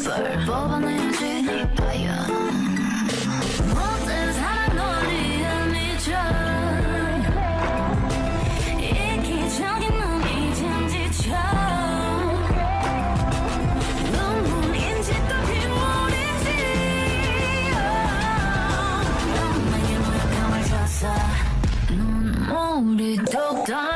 널 뽑아내야지 이봐야 못된 사랑 논리에 미쳐 이기적인 놈 이젠 지쳐 눈물인지 또 빗물인지 너만의 모양감을 줬어 눈물이 뚝딱